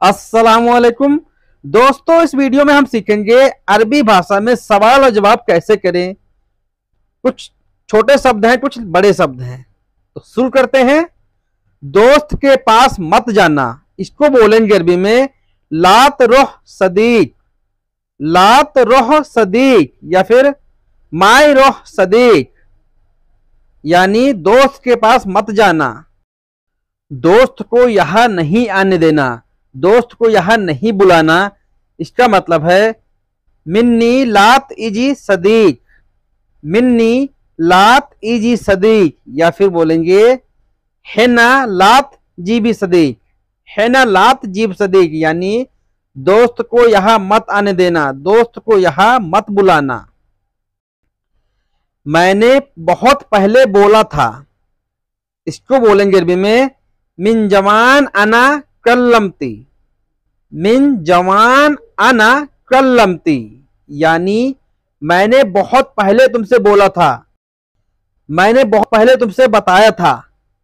अस्सलामुअलैकुम दोस्तों, इस वीडियो में हम सीखेंगे अरबी भाषा में सवाल और जवाब कैसे करें। कुछ छोटे शब्द हैं, कुछ बड़े शब्द हैं, तो शुरू करते हैं। दोस्त के पास मत जाना, इसको बोलेंगे अरबी में लात रोह सदीक, लात रोह सदीक या फिर माई रोह सदीक, यानी दोस्त के पास मत जाना, दोस्त को यहां नहीं आने देना, दोस्त को यहां नहीं बुलाना। इसका मतलब है मिन्नी लात इजी सदीक, मिन्नी लात इजी सदीक, या फिर बोलेंगे हेना लात जीबी सदीक, हेना लात जीब सदीक, यानी दोस्त को यहां मत आने देना, दोस्त को यहां मत बुलाना। मैंने बहुत पहले बोला था, इसको बोलेंगे अरबी में मिन जवान अना कल्लमती, मिन जवान अना कल्लमती, यानी मैंने बहुत पहले तुमसे बोला था, मैंने बहुत पहले तुमसे बताया था।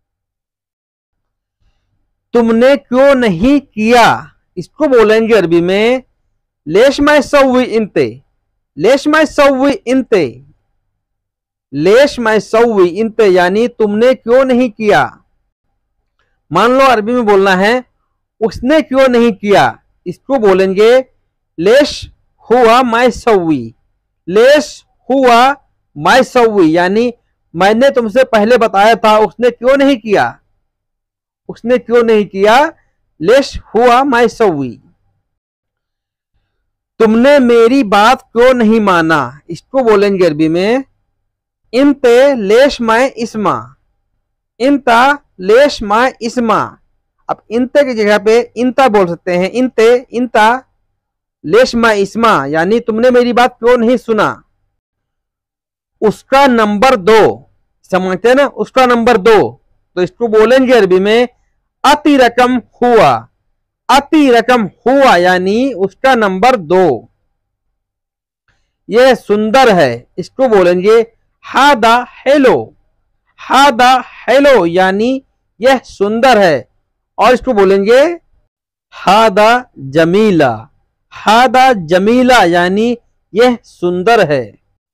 तुमने क्यों नहीं किया, इसको बोलेंगे अरबी में लेश माय सव्वी इंते, लेश माय सव्वी इंते, लेश माय सव्वी इंते, यानी तुमने क्यों नहीं किया। मान लो अरबी में बोलना है उसने क्यों नहीं किया, इसको बोलेंगे लेश हुआ माय सव्वी, लेश हुआ माय सव्वी, यानी मैंने तुमसे पहले बताया था, उसने क्यों नहीं किया, उसने क्यों नहीं किया, लेश हुआ माय सव्वी। तुमने मेरी बात क्यों नहीं माना, इसको बोलेंगे अरबी में इंते लेश माय इस्मा, इंता लेश माय इस्मा। अब इंते की जगह पे इंता बोल सकते हैं, इंते इंता लेश माय इस्मा, यानी तुमने मेरी बात क्यों नहीं सुना। उसका नंबर दो, समझते हैं ना, उसका नंबर दो, तो इसको बोलेंगे अरबी में अति रकम हुआ, अति रकम हुआ, यानी उसका नंबर दो। यह सुंदर है, इसको बोलेंगे हादा हेलो, हादा हेलो, यानी यह सुंदर है। और इसको बोलेंगे हादा जमीला, हादा जमीला, यानी यह सुंदर है।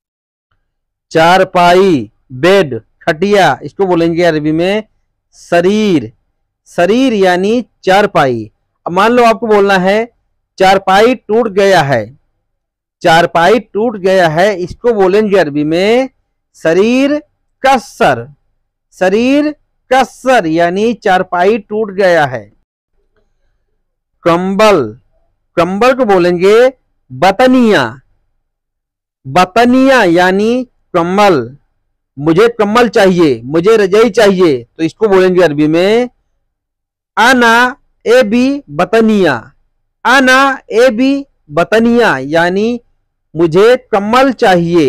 चारपाई बेड खटिया, इसको बोलेंगे अरबी में शरीर, शरीर यानी चारपाई। अब मान लो आपको बोलना है चारपाई टूट गया है, चारपाई टूट गया है, इसको बोलेंगे अरबी में शरीर कसर, शरीर कसर, यानी चारपाई टूट गया है। कंबल, कंबल को बोलेंगे बतनिया, बतनिया, यानी कंबल। मुझे कंबल चाहिए, मुझे रजाई चाहिए, तो इसको बोलेंगे अरबी में आना ए बी बतनिया, आना ए बी बतनिया, यानी मुझे कंबल चाहिए।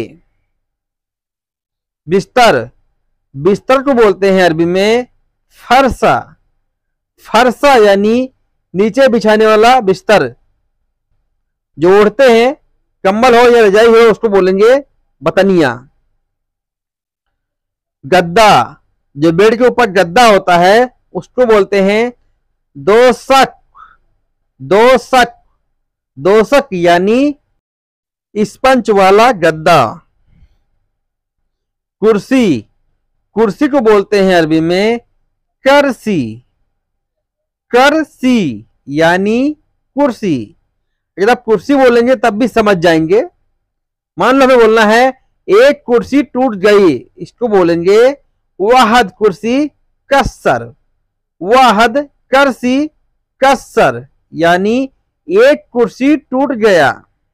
बिस्तर, बिस्तर को बोलते हैं अरबी में फरसा, फरसा, यानी नीचे बिछाने वाला बिस्तर, जो ओढ़ते हैं, कंबल हो या रजाई हो, उसको बोलेंगे बतनिया। गद्दा, जो बेड के ऊपर गद्दा होता है, उसको बोलते हैं दोसक, दोसक, दोसक, यानी स्पंज वाला गद्दा। कुर्सी, कुर्सी को बोलते हैं अरबी में करसी, करसी, यानी कुर्सी। अगर आप कुर्सी बोलेंगे तब भी समझ जाएंगे। मान लो हमें बोलना है एक कुर्सी टूट गई, इसको बोलेंगे वाहद कुर्सी कसर, वाहद करसी कसर, यानी एक कुर्सी टूट गया।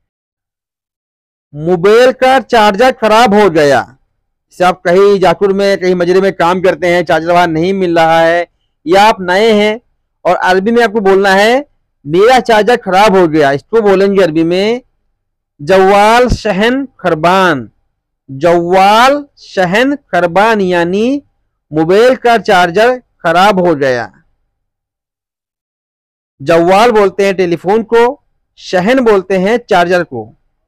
मोबाइल का चार्जर खराब हो गया, जैसे आप कहीं जाकुर में कहीं मजरे में काम करते हैं, चार्जर वहां नहीं मिल रहा है, या आप नए हैं और अरबी में आपको बोलना है मेरा चार्जर खराब हो गया, इसको बोलेंगे अरबी में जवाल शहन खरबान, जवाल शहन खरबान, यानी मोबाइल का चार्जर खराब हो गया। जवाल बोलते हैं टेलीफोन को, शहन बोलते हैं चार्जर को।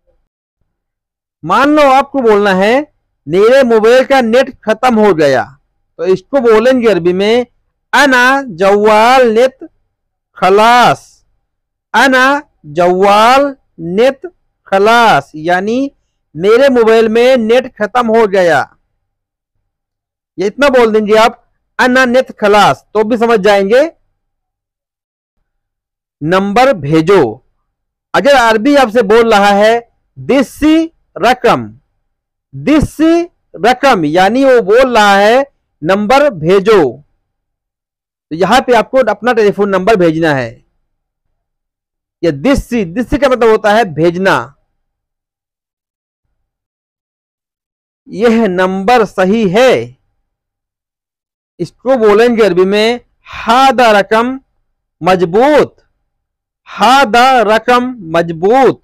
मान लो आपको बोलना है मेरे मोबाइल का नेट खत्म हो गया, तो इसको बोलेंगे अरबी में अना जवाल नेट खलास, अना जवाल नेट खलास, यानी मेरे मोबाइल में नेट खत्म हो गया। ये इतना बोल देंगे आप, अना नेट खलास, तो भी समझ जाएंगे। नंबर भेजो, अगर अरबी आपसे बोल रहा है दिस्सी रकम, दिस्सी रकम, यानी वो बोल रहा है नंबर भेजो, तो यहां पे आपको अपना टेलीफोन नंबर भेजना है। या दिस्सी, दिस्सी का मतलब होता है भेजना। यह नंबर सही है, इसको बोलेंगे अरबी में हादा रकम मजबूत, हादा रकम मजबूत,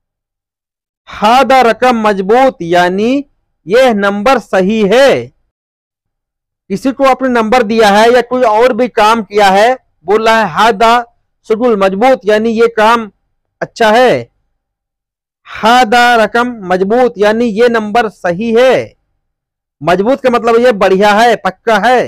हादा रकम मजबूत, यानी यह नंबर सही है। किसी को आपने नंबर दिया है या कोई और भी काम किया है, बोल रहा है हादा शुगुल मजबूत, यानी ये काम अच्छा है। हादा रकम मजबूत, यानी ये नंबर सही है। मजबूत का मतलब ये बढ़िया है, पक्का है।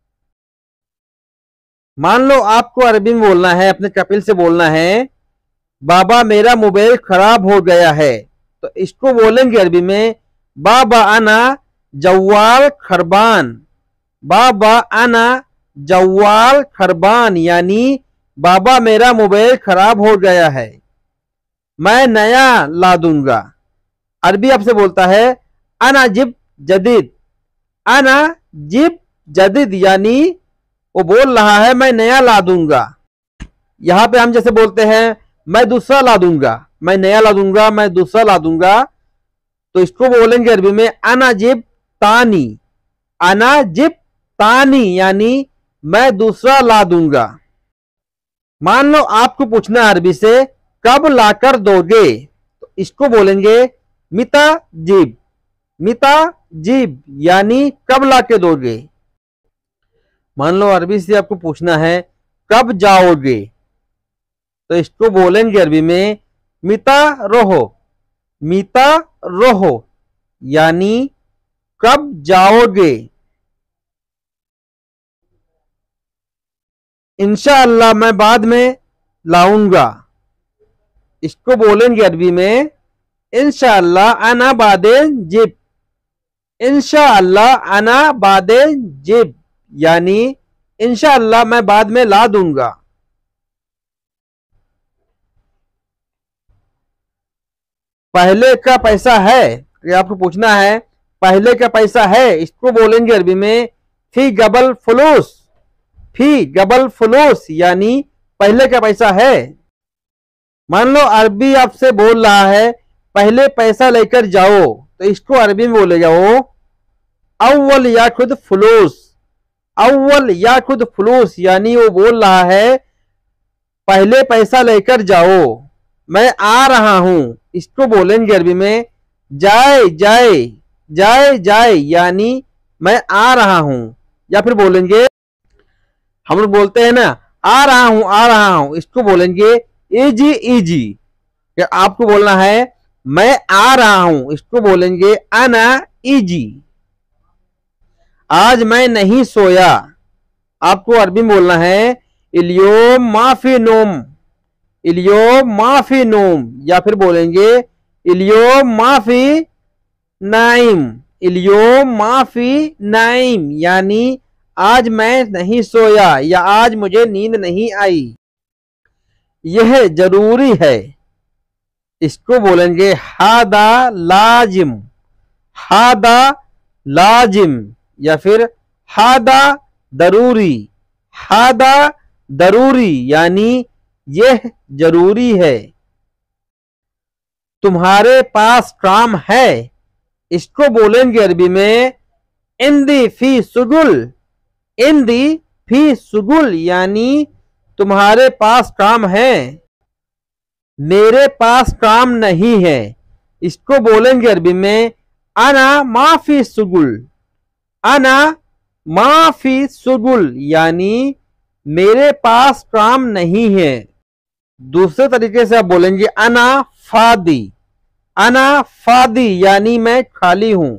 मान लो आपको अरबी में बोलना है, अपने कपिल से बोलना है बाबा मेरा मोबाइल खराब हो गया है, तो इसको बोलेंगे अरबी में बाबा आना जवाल खरबान, बाबा आना जवाल खरबान, यानी बाबा मेरा मोबाइल खराब हो गया है, मैं नया ला दूंगा। अरबी आपसे बोलता है अना जिब जदीद, अना जिब जदीद, यानी वो बोल रहा है मैं नया ला दूंगा। यहां पे हम जैसे बोलते हैं मैं दूसरा ला दूंगा, मैं नया ला दूंगा, मैं दूसरा ला दूंगा, तो इसको बोलेंगे अरबी में अना जिब तानी, अना जिब तानी, यानी मैं दूसरा ला दूंगा। मान लो आपको पूछना अरबी से कब लाकर दोगे, तो इसको बोलेंगे मिता जिब, मिता जिब, यानी कब लाके दोगे। मान लो अरबी से आपको पूछना है कब जाओगे, तो इसको बोलेंगे अरबी में मिता रोहो, मिता रोहो, यानी कब जाओगे। इंशाअल्लाह मैं बाद में लाऊंगा, इसको बोलेंगे अरबी में इंशाअल्लाह अना बादे जिब, इंशाअल्लाह अना बादे जिब, यानी इंशाअल्लाह मैं बाद में ला दूंगा। पहले का पैसा है, ये आपको पूछना है पहले का पैसा है, इसको बोलेंगे अरबी में फी गबल फुलूस, फी गबल फुलूस, यानी पहले का पैसा है। मान लो अरबी आपसे बोल रहा है पहले पैसा लेकर जाओ, तो इसको अरबी में बोले जाओ अव्वल या खुद फुलूस, अव्वल या खुद फुलूस, यानी वो बोल रहा है पहले पैसा लेकर जाओ, मैं आ रहा हूं, इसको बोलेंगे अरबी में जाए जाए, जाए जाए, यानी मैं आ रहा हूं। या फिर बोलेंगे हम लोग बोलते हैं ना आ रहा हूं, आ रहा हूं, इसको बोलेंगे इजी इजी। या आपको बोलना है मैं आ रहा हूं, इसको बोलेंगे अना इजी। आज मैं नहीं सोया, आपको अरबी में बोलना है इलियोम माफी नोम, इलियोम माफी नोम, या फिर बोलेंगे इलियोम माफी नाइम, इलियोम माफी नाइम, यानी आज मैं नहीं सोया या आज मुझे नींद नहीं आई। यह जरूरी है, इसको बोलेंगे हादा लाजिम, हादा लाजिम, या फिर हादा दरूरी, हादा दरूरी, यानी यह जरूरी है। तुम्हारे पास काम है, इसको बोलेंगे अरबी में इंदी फी सुगुल, इंदी फी सुगुल, यानी तुम्हारे पास काम है। मेरे पास काम नहीं है, इसको बोलेंगे अरबी में अना माफी सुगुल, अना माफी सुगुल, यानी मेरे पास काम नहीं है। दूसरे तरीके से आप बोलेंगे अना फादी, अना फादी, यानी मैं खाली हूं।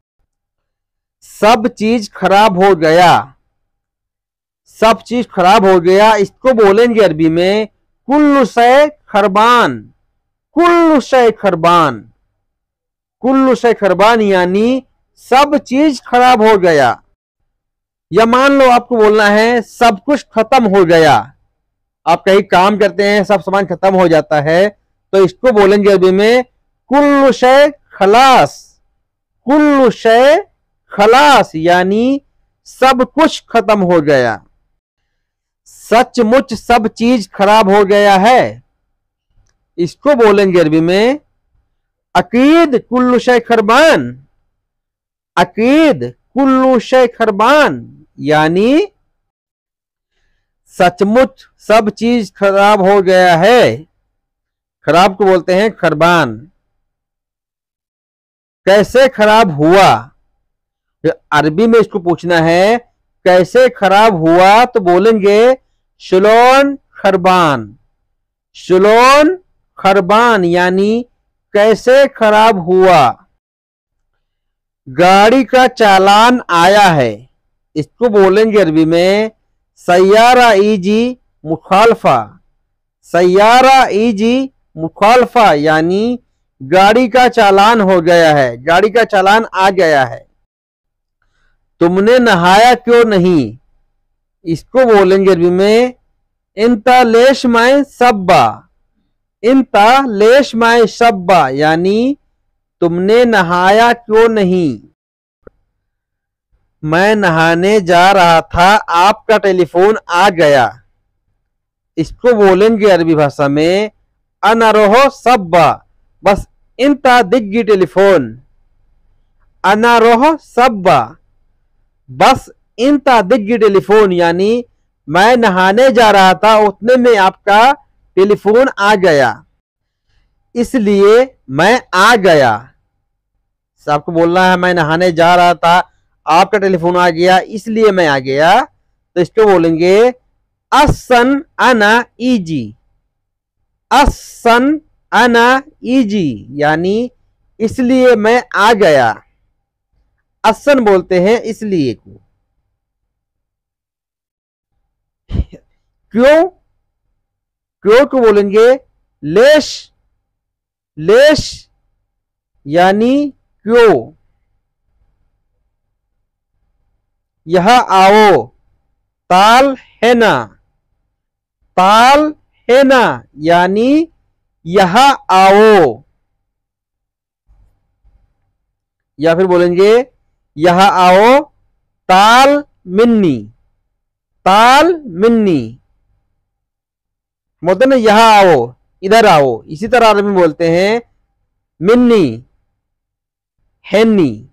सब चीज खराब हो गया, सब चीज खराब हो गया, इसको बोलेंगे अरबी में कुल्लु शै खरबान, कुल्लु शय खरबान। कुल्लु शय खरबान यानी सब चीज खराब हो गया। या मान लो आपको बोलना है सब कुछ खत्म हो गया। आप कहीं काम करते हैं, सब सामान खत्म हो जाता है, तो इसको बोलेंगे अरबी में कुल्लु शय खलास। कुल्लु शय खलास यानी सब कुछ खत्म हो गया। सचमुच सब चीज खराब हो गया है, इसको बोलेंगे अरबी में अकीद कुल्लु शय खरबान। अकीद कुल्लु शय खरबान यानी सचमुच सब चीज खराब हो गया है। खराब को बोलते हैं खरबान। कैसे खराब हुआ, अरबी में इसको पूछना है कैसे खराब हुआ, तो बोलेंगे शुलोन खरबान। शुलोन खरबान यानी कैसे खराब हुआ। गाड़ी का चालान आया है, इसको बोलेंगे अरबी में सैयारा इजी मुखालफा। सैयारा इजी मुखालफा यानी गाड़ी का चालान हो गया है, गाड़ी का चालान आ गया है। तुमने नहाया क्यों नहीं, इसको बोलेंगे अरबी में इंता लेश माए सब्बा। इंता लेश माए सब्बा यानी तुमने नहाया क्यों नहीं। मैं नहाने जा रहा था, आपका टेलीफोन आ गया, इसको बोलेंगे अरबी भाषा में अनारोहो सब्बा। बस इंता दिग्गी टेलीफोन। अनारोहो सब्बा बस इंता दिग्गी टेलीफोन यानी मैं नहाने जा रहा था, उतने में आपका टेलीफोन आ गया, इसलिए मैं आ गया। आपको बोलना है मैं नहाने जा रहा था, आपका टेलीफोन आ गया, इसलिए मैं आ गया, तो इसको बोलेंगे असन अना इजी। असन अना इजी यानी इसलिए मैं आ गया। असन बोलते हैं इसलिए को। क्यों, क्यों को बोलेंगे लेश। लेश यानी क्यों। यहां आओ, ताल है ना। ताल है ना यानी यहां आओ। या फिर बोलेंगे यहां आओ ताल मिन्नी। ताल मिन्नी बोलते ना यहां आओ, इधर आओ। इसी तरह अरबी में बोलते हैं मिन्नी, हैनी।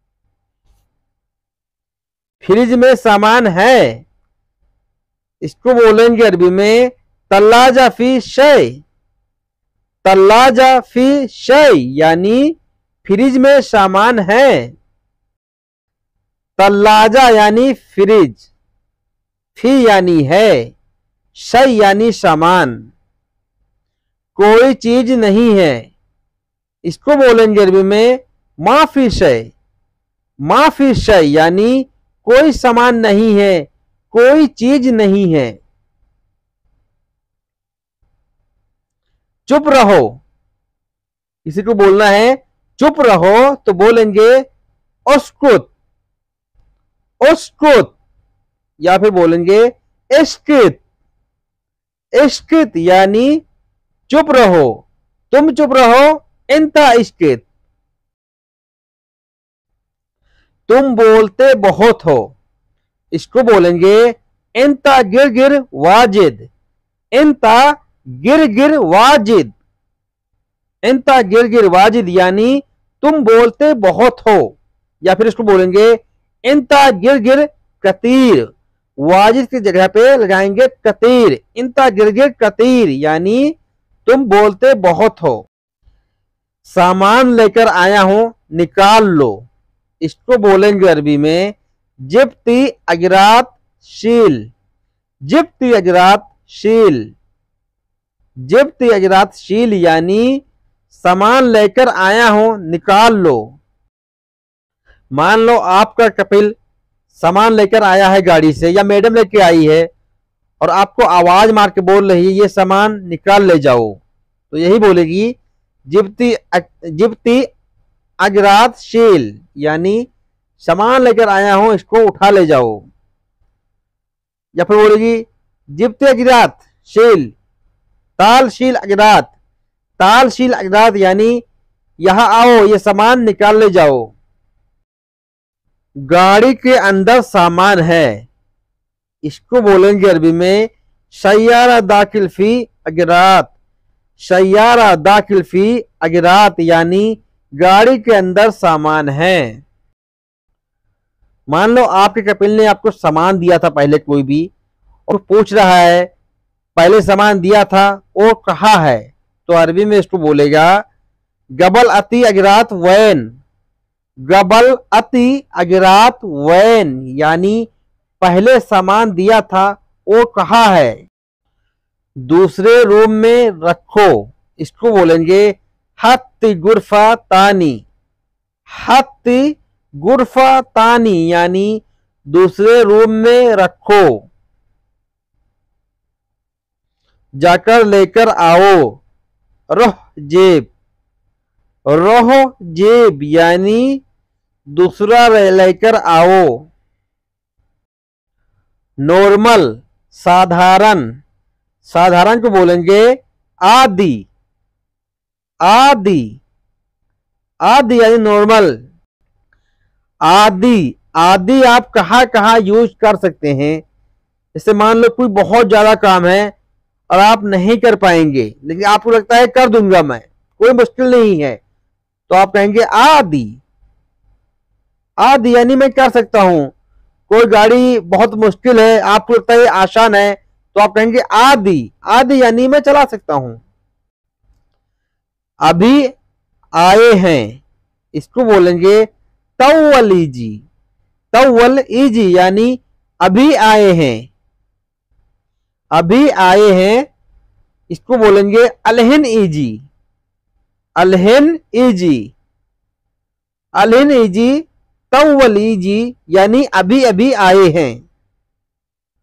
फ्रिज में सामान है, इसको बोलेंगे अरबी में तल्लाजा फी शय। तल्लाजा फी शय यानी फ्रिज में सामान है। तल्लाजा यानी फ्रिज, फी यानी है, शय यानी सामान। कोई चीज नहीं है, इसको बोलेंगे अरबी में माफी शय। माफी शय यानी कोई सामान नहीं है, कोई चीज नहीं है। चुप रहो, इसी को बोलना है चुप रहो, तो बोलेंगे उस्कुत। उस्कुत या फिर बोलेंगे इस्कित। इस्कित यानी चुप रहो, तुम चुप रहो, इंता इस्कित। तुम बोलते बहुत हो, इसको बोलेंगे इंता गिर गिर वाजिद। इंता गिर गिर वाजिद। इंता गिर गिर वाजिद यानी तुम बोलते बहुत हो। या फिर इसको बोलेंगे इंता गिर गिर कतीर। वाजिद की जगह पे लगाएंगे कतीर। इंता गिर गिर कतीर यानी तुम बोलते बहुत हो। सामान लेकर आया हूं, निकाल लो, इसको बोलेंगे अरबी में जिब्ती अजरात शील। जिब्ती अजरात शील। जिब्ती अजरात शील यानी सामान लेकर आया हूं, निकाल लो। मान लो आपका कपिल सामान लेकर आया है गाड़ी से, या मैडम लेके आई है और आपको आवाज मार के बोल रही है ये सामान निकाल ले जाओ, तो यही बोलेगी जिब्ती जिब्ती अजरात शील, यानी सामान लेकर आया हूं, इसको उठा ले जाओ। या फिर बोलेगी जिब्ती अजरात शील तालशील अजरात, तालशील अजरात यानी यहां आओ, ये सामान निकाल ले जाओ। गाड़ी के अंदर सामान है, इसको बोलेंगे अरबी में सैयारा दाखिल फी अजरात, सैयारा दाखिल फी अजरात यानी गाड़ी के अंदर सामान है। मान लो आपके कपिल ने आपको सामान दिया था पहले कोई भी, और पूछ रहा है पहले सामान दिया था वो कहाँ है, तो अरबी में इसको बोलेगा गबल अति अजरात वैन, गबल अति अजरात वैन यानी पहले सामान दिया था वो कहाँ है। दूसरे रूम में रखो, इसको बोलेंगे हत्ती गुरफा तानी, हत्ती गुरफा तानी यानी दूसरे रूम में रखो। जाकर लेकर आओ, रोह जेब, रोह जेब यानी दूसरा लेकर आओ। नॉर्मल साधारण, साधारण को बोलेंगे आदि, आदि, आदि यानी नॉर्मल। आदि, आदि आप कहां कहां यूज कर सकते हैं, जैसे मान लो कोई बहुत ज्यादा काम है और आप नहीं कर पाएंगे, लेकिन आपको लगता है कर दूंगा मैं, कोई मुश्किल नहीं है, तो आप कहेंगे आदि, आदि यानी मैं कर सकता हूं। कोई गाड़ी बहुत मुश्किल है, आपको लगता है आसान है, तो आप कहेंगे आदि, आदि यानी मैं चला सकता हूं। अभी आए हैं, इसको बोलेंगे तव्वल इजी, तव्वल इजी यानी अभी आए हैं, अभी आए हैं, इसको बोलेंगे अलहिन इजी, अलहिन इजी, अलहिन इजी तव्वल इजी यानी अभी अभी आए हैं।